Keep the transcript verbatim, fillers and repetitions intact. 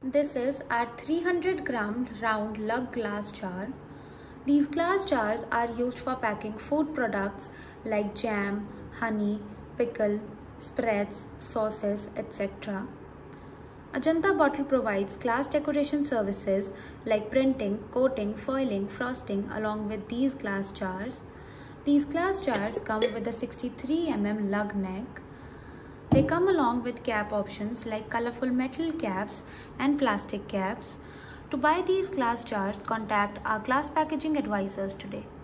This is our three hundred gram round lug glass jar. These glass jars are used for packing food products like jam, honey, pickle, spreads, sauces, et cetera. Ajanta bottle provides glass decoration services like printing, coating, foiling, frosting along with these glass jars. These glass jars come with a sixty-three millimeter lug neck. They come along with cap options like colorful metal caps and plastic caps. To buy these glass jars, contact our glass packaging advisors today.